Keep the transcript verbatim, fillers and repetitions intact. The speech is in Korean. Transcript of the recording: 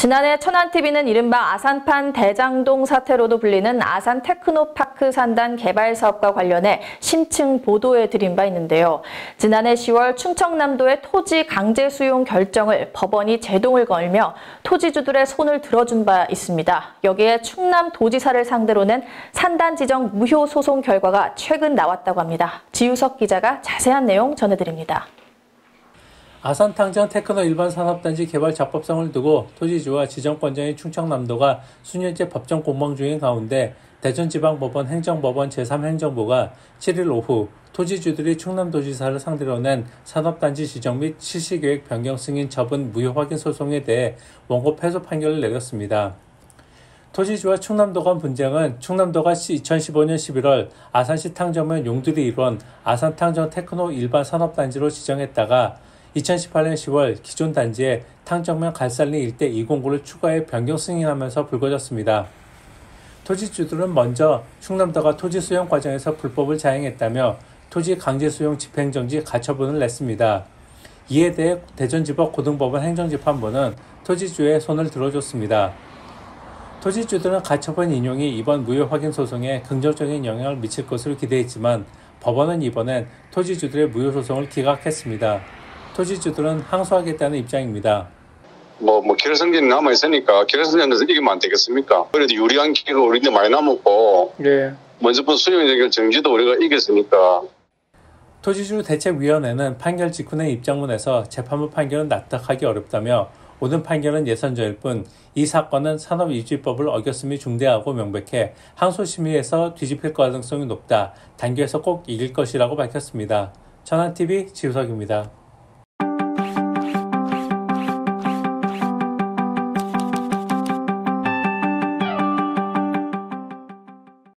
지난해 천안티비는 이른바 아산판 대장동 사태로도 불리는 아산 테크노파크 산단 개발 사업과 관련해 심층 보도해 드린 바 있는데요. 지난해 시월 충청남도의 토지 강제 수용 결정을 법원이 제동을 걸며 토지주들의 손을 들어준 바 있습니다. 여기에 충남도지사를 상대로는 산단 지정 무효 소송 결과가 최근 나왔다고 합니다. 지유석 기자가 자세한 내용 전해드립니다. 아산 탕정 테크노 일반 산업단지 개발 적법성을 두고 토지주와 지정권자인 충청남도가 수년째 법정 공방 중인 가운데 대전지방법원 행정법원 제삼 행정부가 칠일 오후 토지주들이 충남도지사를 상대로 낸 산업단지 지정 및 실시계획 변경 승인 처분 무효 확인 소송에 대해 원고 패소 판결을 내렸습니다. 토지주와 충남도 간 분쟁은 충남도가 이천십오년 십일월 아산시 탕정면 용두리 일원 아산 탕정 테크노 일반 산업단지로 지정했다가 이천십팔년 시월 기존 단지에 탕정면 갈살리 일대 이공구를 추가해 변경 승인하면서 불거졌습니다. 토지주들은 먼저 충남도가 토지 수용 과정에서 불법을 자행했다며 토지 강제 수용 집행정지 가처분을 냈습니다. 이에 대해 대전지법 고등법원 행정재판부는 토지주의 손을 들어줬습니다. 토지주들은 가처분 인용이 이번 무효 확인 소송에 긍정적인 영향을 미칠 것으로 기대했지만 법원은 이번엔 토지주들의 무효 소송을 기각했습니다. 토지주들은 항소하겠다는 입장입니다. 뭐, 뭐, 결승전이 남아있으니까, 결승전에서 이기면 안 되겠습니까? 그래도 유리한 기회가 우리한테 많이 남았고, 네. 먼저부터 수용적 정지도 우리가 이겼으니까. 토지주 대책위원회는 판결 직후 낸 입장문에서 재판부 판결은 납득하기 어렵다며, 오는 판결은 예선전일 뿐, 이 사건은 산업유지법을 어겼음이 중대하고 명백해 항소심의에서 뒤집힐 가능성이 높다. 단계에서 꼭 이길 것이라고 밝혔습니다. 천안티비 지우석입니다.